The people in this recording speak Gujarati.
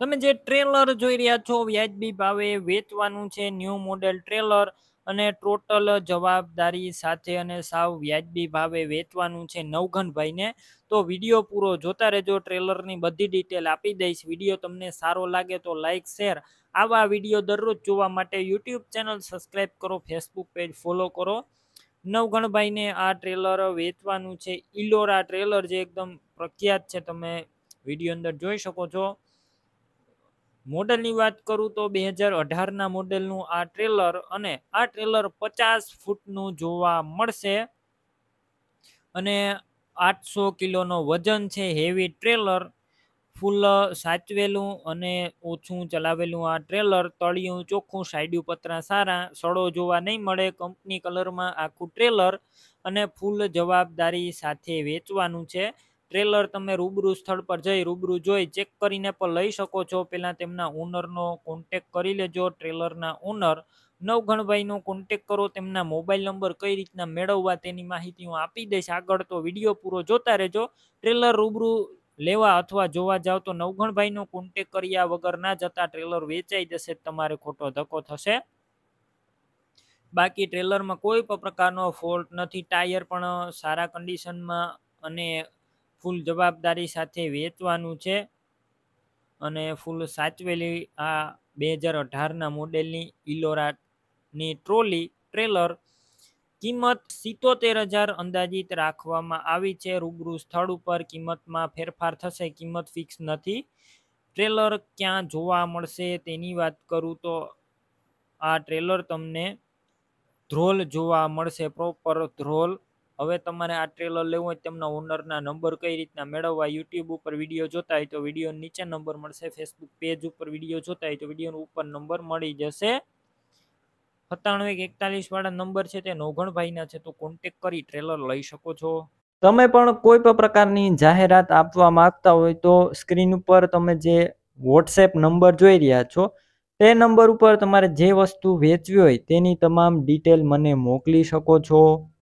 તમે જે ટ્રેલર જોઈ રહ્યા છો વ્યાજબી ભાવે વેચવાનું છે ન્યૂ મોડેલ ટ્રેલર અને ટોટલ જવાબદારી સાથે અને સાવ વ્યાજબી ભાવે વેચવાનું છે નવઘનભાઈને. તો વિડીયો પૂરો જોતા રહેજો, ટ્રેલરની બધી ડિટેલ આપી દઈશ. વિડીયો તમને સારો લાગે તો લાઇક શેર. આવા વિડીયો દરરોજ જોવા માટે યુટ્યુબ ચેનલ સબસ્ક્રાઈબ કરો, ફેસબુક પેજ ફોલો કરો. નવઘણભાઈને આ ટ્રેલર વેચવાનું છે ઇલોરા ટ્રેલર, જે એકદમ પ્રખ્યાત છે, તમે વિડીયો અંદર જોઈ શકો છો. મોડલની વાત કરું તો 2018ના મોડેલનું આ ટ્રેલર, અને આ ટ્રેલર 50 ફૂટનું જોવા મળશે અને 800 કિલોનો વજન છે. હેવી ટ્રેલર, ફૂલ સાચવેલું અને ઓછું ચલાવેલું આ ટ્રેલર. તળિયું ચોખ્ખું, સાઈડ પતરા સારા, સડો જોવા નહીં મળે. કંપની કલરમાં આખું ટ્રેલર અને ફૂલ જવાબદારી સાથે વેચવાનું છે. ટ્રેલર તમે રૂબરૂ સ્થળ પર જઈ રૂબરૂ જોઈ ચેક કરીને પણ લઈ શકો છો. પહેલાં તેમના ઓનરનો કોન્ટેક કરી લેજો. ટ્રેલરના ઓનર નવઘણભાઈનો કોન્ટેક કરો. તેમના મોબાઈલ નંબર કઈ રીતના મેળવવા તેની માહિતી હું આપી દઈશ આગળ, તો વિડીયો પૂરો જોતા રહેજો. ટ્રેલર રૂબરૂ લેવા અથવા જોવા જાવ તો નવઘણભાઈનો કોન્ટેક કર્યા વગર ના જતા, ટ્રેલર વેચાઈ જશે, તમારે ખોટો ધક્કો થશે. બાકી ટ્રેલરમાં કોઈ પણ પ્રકારનો ફોલ્ટ નથી. ટાયર પણ સારા કન્ડિશનમાં અને ફૂલ જવાબદારી સાથે વેચવાનું છે. અને ફૂલ સાચવેલી આ 2018ના મોડેલની ઇલોરાની ટ્રેલર. કિંમત 77,000 અંદાજિત રાખવામાં આવી છે. રૂબરૂ સ્થળ ઉપર કિંમતમાં ફેરફાર થશે, કિંમત ફિક્સ નથી. ટ્રેલર ક્યાં જોવા મળશે તેની વાત કરું તો આ ટ્રેલર તમને ધ્રોલ જોવા મળશે, પ્રોપર ધ્રોલ. હવે તમારે આ ટ્રેલર લેવું હોય તેમના ઓનરના નંબર કઈ રીતના મેળવવા, યુટ્યુબ ઉપર વિડીયો જોતા હોય તો વિડીયો નીચે નંબર મળશે, ફેસબુક પેજ ઉપર વિડીયો જોતા હોય તો વિડીયો ઉપર નંબર મળી જશે. 9741 વાળા નંબર છે તે નવઘણભાઈના છે, તો કોન્ટેક કરી ટ્રેલર લઈ શકો છો. તમે પણ કોઈ પણ પ્રકારની જાહેરાત આપવા માંગતા હોય તો સ્ક્રીન ઉપર તમે જે વોટ્સએપ નંબર જોઈ રહ્યા છો તે નંબર ઉપર તમારે જે વસ્તુ વેચવી હોય તેની તમામ ડિટેલ મને મોકલી શકો છો.